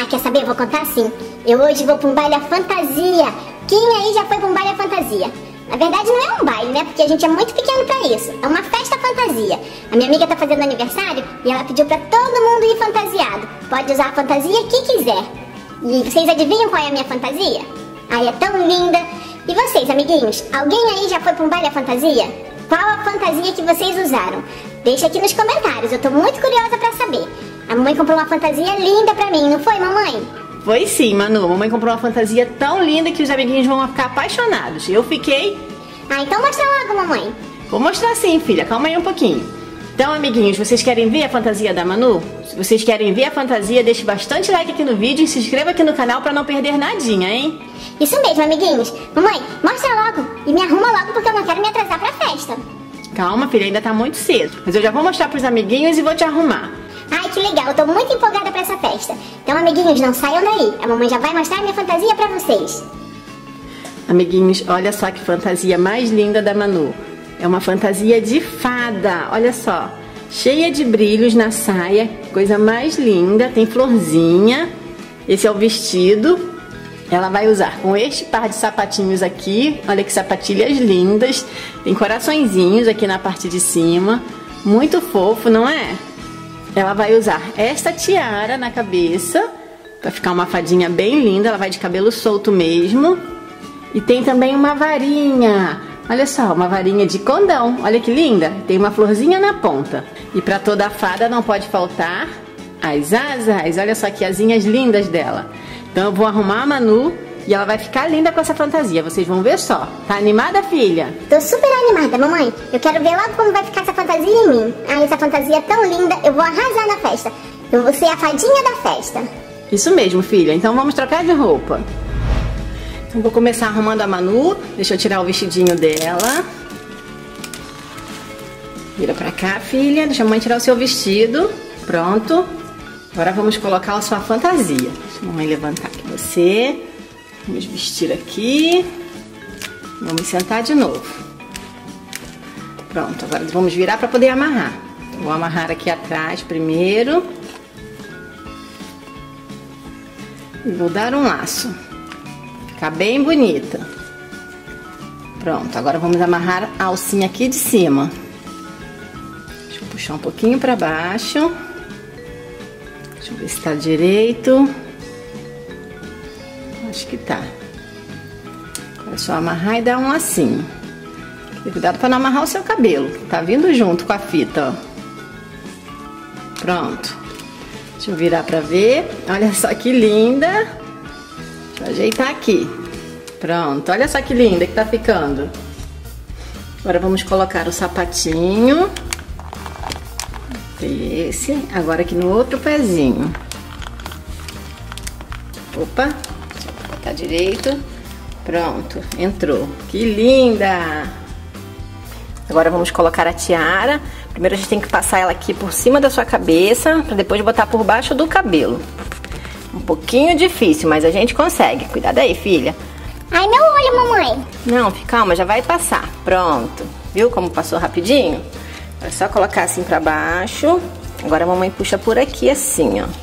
Ah, quer saber? Eu vou contar assim. Eu hoje vou pra um baile à fantasia. Quem aí já foi pra um baile à fantasia? Na verdade não é um baile, né? Porque a gente é muito pequeno pra isso. É uma festa fantasia. A minha amiga tá fazendo aniversário e ela pediu pra todo mundo ir fantasiado. Pode usar a fantasia que quiser. E vocês adivinham qual é a minha fantasia? Ai, é tão linda. E vocês, amiguinhos? Alguém aí já foi pra um baile à fantasia? Qual a fantasia que vocês usaram? Deixa aqui nos comentários, eu tô muito curiosa pra saber. A mamãe comprou uma fantasia linda pra mim, não foi, mamãe? Foi sim, Manu. A mamãe comprou uma fantasia tão linda que os amiguinhos vão ficar apaixonados. Eu fiquei... Ah, então mostra logo, mamãe. Vou mostrar sim, filha. Calma aí um pouquinho. Então, amiguinhos, vocês querem ver a fantasia da Manu? Se vocês querem ver a fantasia, deixe bastante like aqui no vídeo e se inscreva aqui no canal pra não perder nadinha, hein? Isso mesmo, amiguinhos. Mamãe, mostra logo e me arruma logo porque eu não quero me atrasar pra festa. Calma, filha, ainda tá muito cedo. Mas eu já vou mostrar pros amiguinhos e vou te arrumar. Ai, que legal, eu tô muito empolgada pra essa festa. Então, amiguinhos, não saiam daí. A mamãe já vai mostrar minha fantasia pra vocês. Amiguinhos, olha só que fantasia mais linda da Manu. É uma fantasia de fada, olha só. Cheia de brilhos na saia, coisa mais linda, tem florzinha. Esse é o vestido. Ela vai usar com este par de sapatinhos aqui. Olha que sapatilhas lindas. Tem coraçõezinhos aqui na parte de cima. Muito fofo, não é? Ela vai usar esta tiara na cabeça, pra ficar uma fadinha bem linda. Ela vai de cabelo solto mesmo. E tem também uma varinha. Olha só, uma varinha de condão. Olha que linda. Tem uma florzinha na ponta. E pra toda a fada não pode faltar as asas. Olha só que asinhas lindas dela. Então eu vou arrumar a Manu e ela vai ficar linda com essa fantasia. Vocês vão ver só. Tá animada, filha? Tô super animada, mamãe. Eu quero ver logo como vai ficar essa fantasia em mim. Ai, essa fantasia é tão linda. Eu vou arrasar na festa. Eu vou ser a fadinha da festa. Isso mesmo, filha. Então vamos trocar de roupa. Então vou começar arrumando a Manu. Deixa eu tirar o vestidinho dela. Vira pra cá, filha. Deixa a mãe tirar o seu vestido. Pronto. Agora vamos colocar a sua fantasia. Deixa a mamãe levantar aqui você. Vamos vestir aqui. Vamos sentar de novo. Pronto, agora vamos virar para poder amarrar. Vou amarrar aqui atrás primeiro. E vou dar um laço. Ficar bem bonita. Pronto, agora vamos amarrar a alcinha aqui de cima. Deixa eu puxar um pouquinho para baixo. Deixa eu ver se tá direito. Acho que tá. É só amarrar e dar um lacinho. Cuidado para não amarrar o seu cabelo, que tá vindo junto com a fita, ó. Pronto. Deixa eu virar pra ver. Olha só que linda. Deixa eu ajeitar aqui. Pronto, olha só que linda que tá ficando. Agora vamos colocar o sapatinho. Esse. Agora aqui no outro pezinho. Opa. Deixa eu botar direito. Pronto, entrou. Que linda! Agora vamos colocar a tiara. Primeiro a gente tem que passar ela aqui por cima da sua cabeça, para depois botar por baixo do cabelo. Um pouquinho difícil, mas a gente consegue. Cuidado aí, filha. Ai, meu olho, mamãe. Não, calma, já vai passar. Pronto. Viu como passou rapidinho? É só colocar assim pra baixo. Agora a mamãe puxa por aqui assim, ó.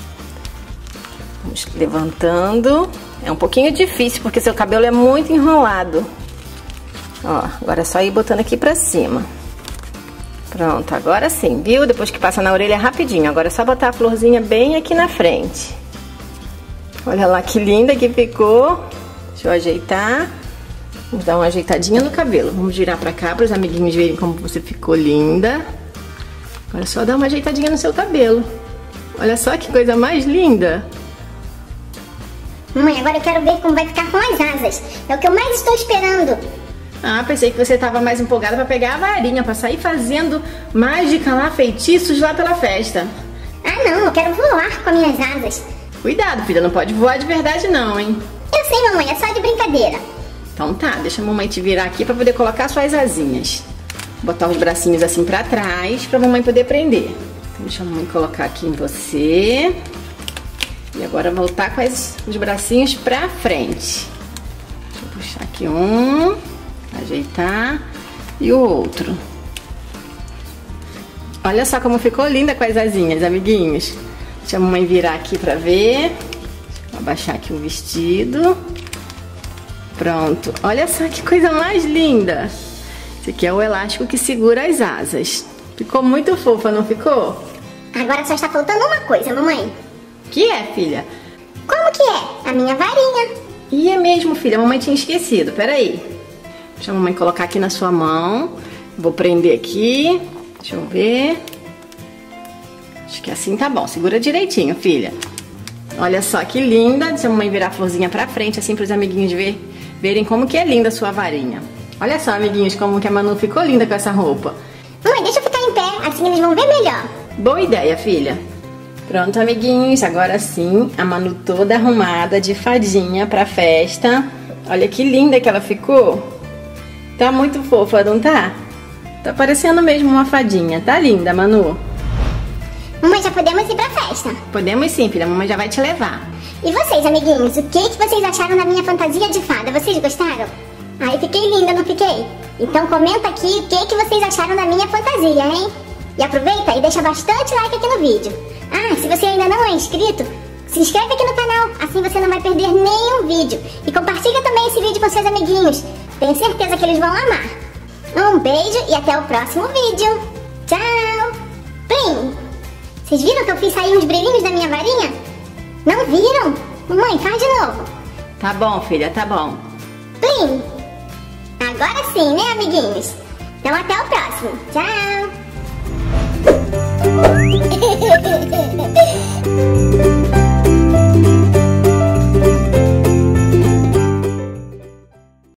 Vamos levantando. É um pouquinho difícil porque seu cabelo é muito enrolado. Ó, agora é só ir botando aqui pra cima. Pronto, agora sim, viu? Depois que passa na orelha é rapidinho. Agora é só botar a florzinha bem aqui na frente. Olha lá que linda que ficou. Deixa eu ajeitar. Vamos dar uma ajeitadinha no cabelo. Vamos girar pra cá para os amiguinhos verem como você ficou linda. Agora é só dar uma ajeitadinha no seu cabelo. Olha só que coisa mais linda. Mamãe, agora eu quero ver como vai ficar com as asas. É o que eu mais estou esperando. Ah, pensei que você estava mais empolgada para pegar a varinha, para sair fazendo mágica lá, feitiços lá pela festa. Ah, não, eu quero voar com as minhas asas. Cuidado, filha, não pode voar de verdade não, hein? Eu sei, mamãe, é só de brincadeira. Então tá, deixa a mamãe te virar aqui para poder colocar suas asinhas. Botar os bracinhos assim para trás, para a mamãe poder prender. Então, deixa a mamãe colocar aqui em você. E agora voltar com os bracinhos pra frente. Deixa eu puxar aqui um, ajeitar, e o outro. Olha só como ficou linda com as asinhas, amiguinhos. Deixa a mamãe virar aqui pra ver. Vou abaixar aqui o vestido. Pronto. Olha só que coisa mais linda. Esse aqui é o elástico que segura as asas. Ficou muito fofa, não ficou? Agora só está faltando uma coisa, mamãe. Que é, filha? Como que é? A minha varinha. E é mesmo, filha. A mamãe tinha esquecido. Peraí. Deixa a mamãe colocar aqui na sua mão. Vou prender aqui. Deixa eu ver. Acho que assim tá bom. Segura direitinho, filha. Olha só que linda. Deixa a mamãe virar a florzinha pra frente, assim, pros amiguinhos verem como que é linda a sua varinha. Olha só, amiguinhos, como que a Manu ficou linda com essa roupa. Mãe, deixa eu ficar em pé, assim eles vão ver melhor. Boa ideia, filha. Pronto, amiguinhos, agora sim, a Manu toda arrumada de fadinha pra festa. Olha que linda que ela ficou. Tá muito fofa, não tá? Tá parecendo mesmo uma fadinha. Tá linda, Manu. Mamãe, já podemos ir pra festa? Podemos sim, filha. A mamãe já vai te levar. E vocês, amiguinhos, o que vocês acharam da minha fantasia de fada? Vocês gostaram? Ah, eu fiquei linda, não fiquei? Então comenta aqui o que vocês acharam da minha fantasia, hein? E aproveita e deixa bastante like aqui no vídeo. Ah, se você ainda não é inscrito, se inscreve aqui no canal, assim você não vai perder nenhum vídeo. E compartilha também esse vídeo com seus amiguinhos. Tenho certeza que eles vão amar. Um beijo e até o próximo vídeo. Tchau! Plim! Vocês viram que eu fiz sair uns brilhinhos da minha varinha? Não viram? Mamãe, faz de novo. Tá bom, filha, tá bom. Plim! Agora sim, né, amiguinhos? Então até o próximo. Tchau!